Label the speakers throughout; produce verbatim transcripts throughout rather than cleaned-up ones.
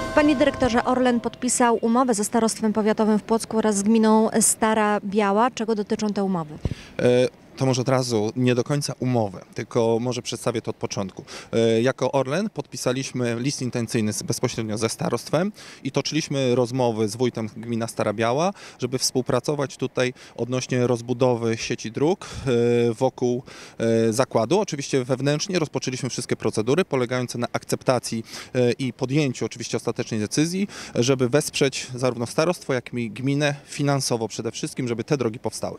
Speaker 1: Panie dyrektorze, Orlen podpisał umowę ze Starostwem Powiatowym w Płocku oraz z gminą Stara Biała. Czego dotyczą te umowy?
Speaker 2: E To może od razu nie do końca umowę, tylko może przedstawię to od początku. Jako Orlen podpisaliśmy list intencyjny bezpośrednio ze starostwem i toczyliśmy rozmowy z wójtem gmina Stara Biała, żeby współpracować tutaj odnośnie rozbudowy sieci dróg wokół zakładu. Oczywiście wewnętrznie rozpoczęliśmy wszystkie procedury polegające na akceptacji i podjęciu oczywiście ostatecznej decyzji, żeby wesprzeć zarówno starostwo, jak i gminę finansowo przede wszystkim, żeby te drogi powstały.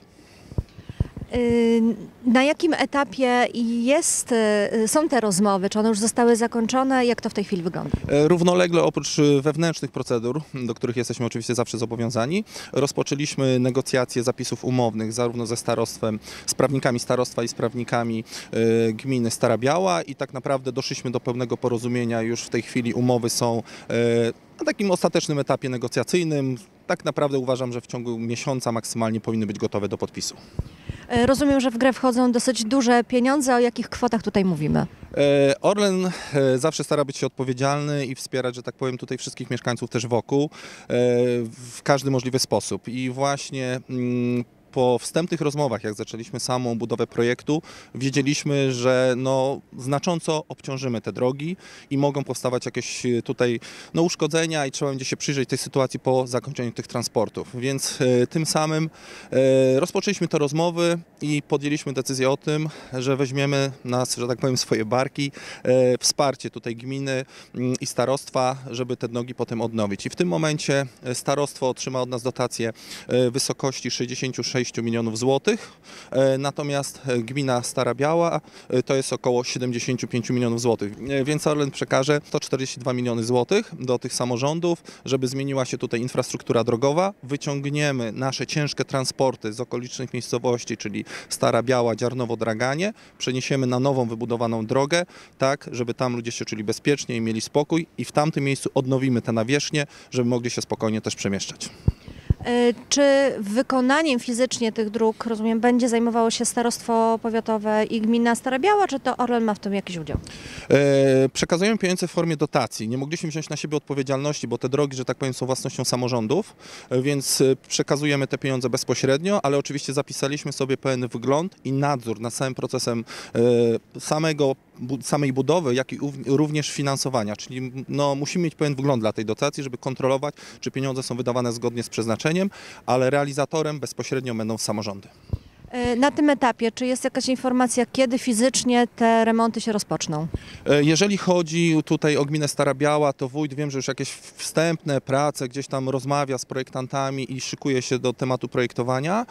Speaker 1: Na jakim etapie jest, są te rozmowy? Czy one już zostały zakończone? Jak to w tej chwili wygląda?
Speaker 2: Równolegle oprócz wewnętrznych procedur, do których jesteśmy oczywiście zawsze zobowiązani, rozpoczęliśmy negocjacje zapisów umownych zarówno ze starostwem, z prawnikami starostwa i z prawnikami gminy Stara Biała i tak naprawdę doszliśmy do pełnego porozumienia. Już w tej chwili umowy są na takim ostatecznym etapie negocjacyjnym. Tak naprawdę uważam, że w ciągu miesiąca maksymalnie powinny być gotowe do podpisu.
Speaker 1: Rozumiem, że w grę wchodzą dosyć duże pieniądze. O jakich kwotach tutaj mówimy?
Speaker 2: Orlen zawsze stara być się odpowiedzialny i wspierać, że tak powiem, tutaj wszystkich mieszkańców też wokół w każdy możliwy sposób. I właśnie po wstępnych rozmowach, jak zaczęliśmy samą budowę projektu, wiedzieliśmy, że no, znacząco obciążymy te drogi i mogą powstawać jakieś tutaj no, uszkodzenia i trzeba będzie się przyjrzeć tej sytuacji po zakończeniu tych transportów. Więc e, tym samym e, rozpoczęliśmy te rozmowy i podjęliśmy decyzję o tym, że weźmiemy nas, że tak powiem, swoje barki, e, wsparcie tutaj gminy i starostwa, żeby te drogi potem odnowić. I w tym momencie starostwo otrzyma od nas dotację w wysokości sześćdziesiąt sześć milionów złotych, natomiast gmina Stara Biała to jest około siedemdziesiąt pięć milionów złotych, więc Orlen przekaże sto czterdzieści dwa miliony złotych do tych samorządów, żeby zmieniła się tutaj infrastruktura drogowa, wyciągniemy nasze ciężkie transporty z okolicznych miejscowości, czyli Stara Biała, Dziarnowo, Draganie, przeniesiemy na nową wybudowaną drogę, tak, żeby tam ludzie się czuli bezpiecznie i mieli spokój i w tamtym miejscu odnowimy te nawierzchnie, żeby mogli się spokojnie też przemieszczać.
Speaker 1: Czy wykonaniem fizycznie tych dróg, rozumiem, będzie zajmowało się Starostwo Powiatowe i gmina Stara Biała, czy to Orlen ma w tym jakiś udział?
Speaker 2: E, przekazujemy pieniądze w formie dotacji. Nie mogliśmy wziąć na siebie odpowiedzialności, bo te drogi, że tak powiem, są własnością samorządów, więc przekazujemy te pieniądze bezpośrednio, ale oczywiście zapisaliśmy sobie pewien wgląd i nadzór nad całym procesem e, samego samej budowy, jak i również finansowania, czyli no, musimy mieć pewien wgląd dla tej dotacji, żeby kontrolować, czy pieniądze są wydawane zgodnie z przeznaczeniem, ale realizatorem bezpośrednio będą samorządy.
Speaker 1: Na tym etapie, czy jest jakaś informacja, kiedy fizycznie te remonty się rozpoczną?
Speaker 2: Jeżeli chodzi tutaj o gminę Stara Biała, to wójt, wiem, że już jakieś wstępne prace gdzieś tam rozmawia z projektantami i szykuje się do tematu projektowania.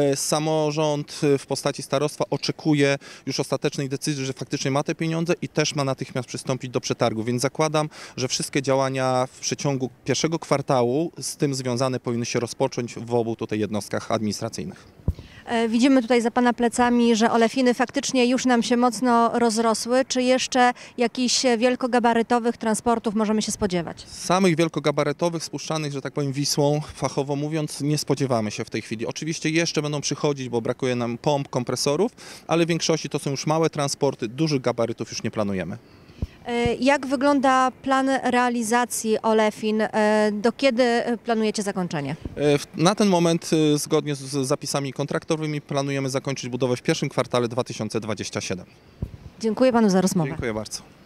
Speaker 2: Samorząd w postaci starostwa oczekuje już ostatecznej decyzji, że faktycznie ma te pieniądze i też ma natychmiast przystąpić do przetargu, więc zakładam, że wszystkie działania w przeciągu pierwszego kwartału z tym związane powinny się rozpocząć w obu tutaj jednostkach administracyjnych.
Speaker 1: Widzimy tutaj za Pana plecami, że olefiny faktycznie już nam się mocno rozrosły. Czy jeszcze jakichś wielkogabarytowych transportów możemy się spodziewać?
Speaker 2: Samych wielkogabarytowych, spuszczanych, że tak powiem, Wisłą, fachowo mówiąc, nie spodziewamy się w tej chwili. Oczywiście jeszcze będą przychodzić, bo brakuje nam pomp, kompresorów, ale w większości to są już małe transporty, dużych gabarytów już nie planujemy.
Speaker 1: Jak wygląda plan realizacji olefin? Do kiedy planujecie zakończenie?
Speaker 2: Na ten moment, zgodnie z zapisami kontraktowymi, planujemy zakończyć budowę w pierwszym kwartale dwa tysiące dwudziestym siódmym.
Speaker 1: Dziękuję Panu za rozmowę.
Speaker 2: Dziękuję bardzo.